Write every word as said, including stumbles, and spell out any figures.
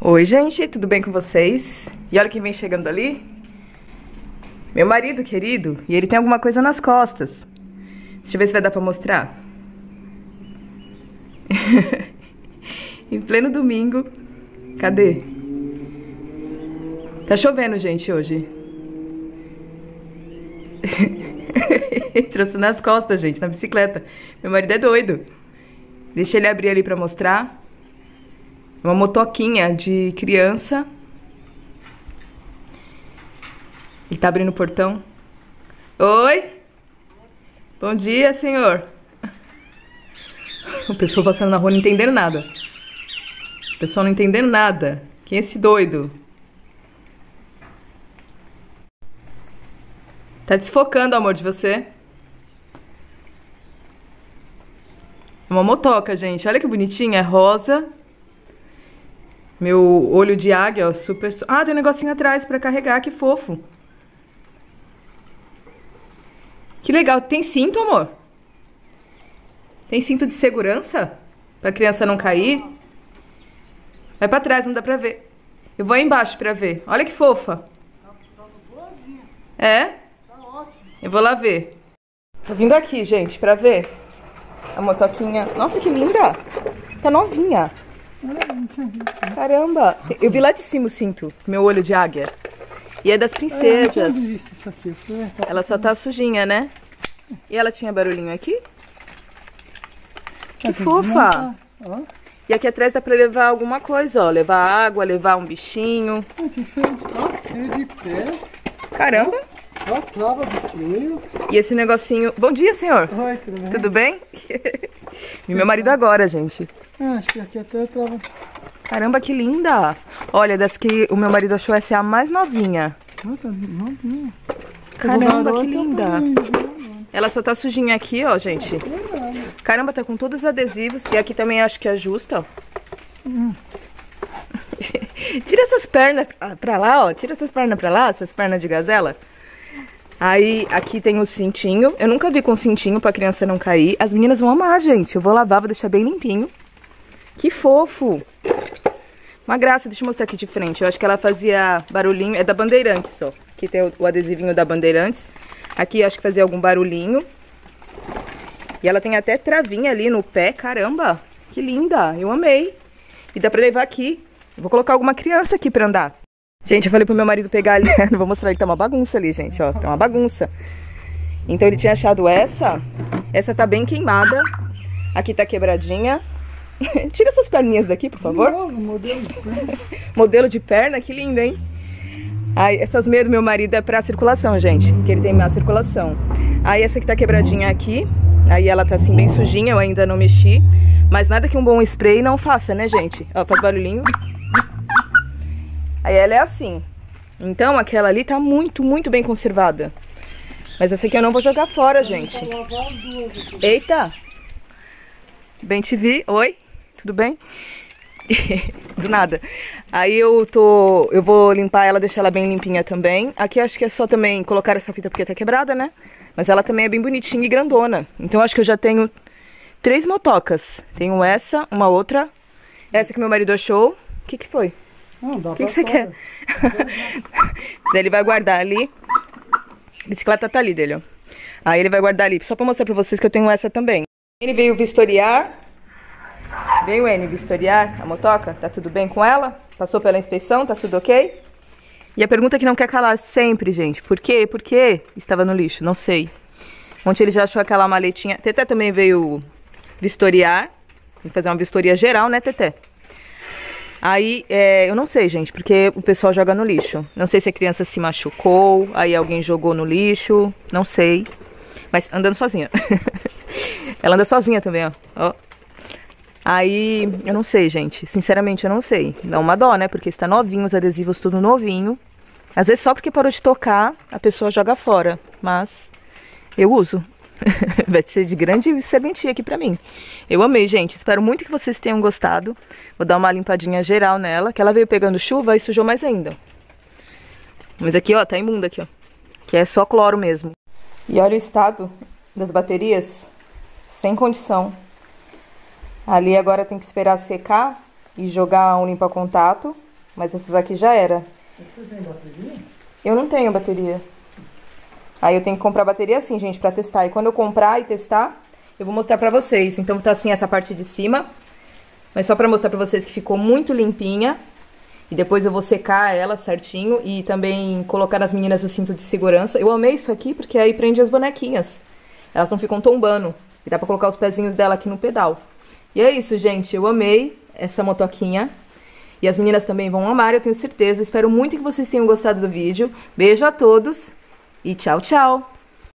Oi, gente, tudo bem com vocês? E olha quem vem chegando ali. Meu marido querido, e ele tem alguma coisa nas costas. Deixa eu ver se vai dar pra mostrar. Em pleno domingo. Cadê? Tá chovendo, gente, hoje. Trouxe nas costas, gente, na bicicleta. Meu marido é doido. Deixa ele abrir ali pra mostrar. Uma motoquinha de criança. Ele tá abrindo o portão. Oi? Bom dia, senhor. O pessoal passando na rua não entendendo nada. O pessoal não entendendo nada. Quem é esse doido? Tá desfocando, amor, de você. É uma motoca, gente. Olha que bonitinha. É rosa. Meu olho de águia, ó, super... Ah, tem um negocinho atrás pra carregar, que fofo. Que legal. Tem cinto, amor? Tem cinto de segurança? Pra criança não cair? Vai pra trás, não dá pra ver. Eu vou aí embaixo pra ver. Olha que fofa. É? Eu vou lá ver. Tô vindo aqui, gente, pra ver. A motoquinha. Nossa, que linda. Tá novinha. Caramba, eu vi lá de cima o cinto, meu olho de águia. E é das princesas. Ela só tá sujinha, né? E ela tinha barulhinho aqui? Que fofa! E aqui atrás dá pra levar alguma coisa, ó. Levar água, levar um bichinho. Caramba! E esse negocinho... Bom dia, senhor! Oi, tudo bem? Tudo bem? E meu marido agora, gente. Ah, acho que aqui até tava... Caramba, que linda! Olha, das que o meu marido achou, essa é a mais novinha. Caramba, que linda! Ela só tá sujinha aqui, ó, gente. Caramba, tá com todos os adesivos. E aqui também acho que ajusta, ó. Hum. Tira essas pernas pra lá, ó. Tira essas pernas pra lá, essas pernas de gazela. Aí, aqui tem o cintinho. Eu nunca vi com cintinho pra criança não cair. As meninas vão amar, gente. Eu vou lavar, vou deixar bem limpinho. Que fofo. Uma graça, deixa eu mostrar aqui de frente. Eu acho que ela fazia barulhinho. É da Bandeirantes, ó. Aqui tem o, o adesivinho da Bandeirantes. Aqui eu acho que fazia algum barulhinho. E ela tem até travinha ali no pé. Caramba, que linda. Eu amei. E dá pra levar aqui. Eu vou colocar alguma criança aqui pra andar. Gente, eu falei pro meu marido pegar ali. Não vou mostrar, que tá uma bagunça ali, gente, ó. Tá uma bagunça. Então ele tinha achado essa. Essa tá bem queimada. Aqui tá quebradinha. Tira suas perninhas daqui, por favor. Novo, modelo de perna. Modelo de perna, que lindo, hein? Aí, essas meias do meu marido é pra circulação, gente. Que ele tem má circulação. Aí essa que tá quebradinha aqui. Aí ela tá assim bem sujinha, eu ainda não mexi. Mas nada que um bom spray não faça, né, gente? Ó, faz barulhinho. Aí ela é assim. Então aquela ali tá muito, muito bem conservada. Mas essa aqui eu não vou jogar fora, gente. Eita! Bem te vi. Oi? Tudo bem? Do nada. Aí eu tô... Eu vou limpar ela, deixar ela bem limpinha também. Aqui eu acho que é só também colocar essa fita porque tá quebrada, né? Mas ela também é bem bonitinha e grandona. Então eu acho que eu já tenho três motocas. Tenho essa, uma outra. Essa que meu marido achou. O que que foi? Não, dá O que, pra que você quer? Daí ele vai guardar ali. A bicicleta tá ali dele, ó. Aí ele vai guardar ali. Só pra mostrar pra vocês que eu tenho essa também. Ele veio vistoriar. Veio ele vistoriar a motoca. Tá tudo bem com ela? Passou pela inspeção, tá tudo ok? E a pergunta que não quer calar sempre, gente. Por quê? Por quê estava no lixo? Não sei. Ontem ele já achou aquela maletinha. Teté também veio vistoriar. Tem que fazer uma vistoria geral, né, Teté? Aí, é, eu não sei, gente, porque o pessoal joga no lixo. Não sei se a criança se machucou, aí alguém jogou no lixo, não sei. Mas andando sozinha. Ela anda sozinha também, ó. ó. Aí, eu não sei, gente. Sinceramente, eu não sei. Dá uma dó, né? Porque está novinho, os adesivos tudo novinho. Às vezes só porque parou de tocar, a pessoa joga fora. Mas eu uso. Vai ser de grande serventia aqui pra mim. Eu amei, gente. Espero muito que vocês tenham gostado. Vou dar uma limpadinha geral nela. Que ela veio pegando chuva e sujou mais ainda. Mas aqui, ó, tá imunda aqui, ó. Que é só cloro mesmo. E olha o estado das baterias. Sem condição. Ali agora tem que esperar secar e jogar um limpa-contato. Mas essas aqui já era. Você tem bateria? Eu não tenho bateria. Aí eu tenho que comprar bateria assim, gente, pra testar. E quando eu comprar e testar, eu vou mostrar pra vocês. Então tá assim essa parte de cima. Mas só pra mostrar pra vocês que ficou muito limpinha. E depois eu vou secar ela certinho e também colocar nas meninas o cinto de segurança. Eu amei isso aqui porque aí prende as bonequinhas. Elas não ficam tombando. E dá pra colocar os pezinhos dela aqui no pedal. E é isso, gente. Eu amei essa motoquinha. E as meninas também vão amar, eu tenho certeza. Espero muito que vocês tenham gostado do vídeo. Beijo a todos e tchau, tchau!